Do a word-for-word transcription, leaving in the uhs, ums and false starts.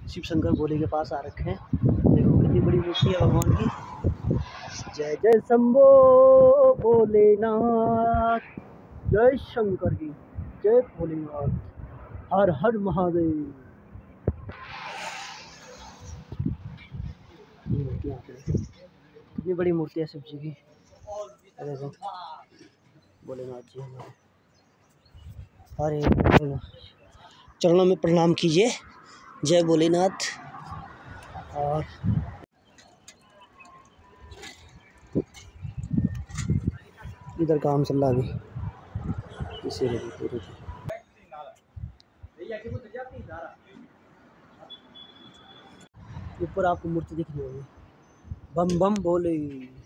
शिव शंकर भोले के पास आ रखे हैं। देखो कितनी बड़ी मूर्ति है भगवान की। जय जय शंभो भोलेनाथ, जय शंकर की, जय भोलेनाथ, हर हर महादेव। कितनी बड़ी मूर्ति है शिव जी की। देखो भोलेनाथ जी हमारे, हरे चरणों में प्रणाम कीजिए। जय भोलेनाथ। और इधर काम चल रहा अभी, इसीलिए ऊपर आपको मूर्ति दिख रही होगी। बम बम भोले।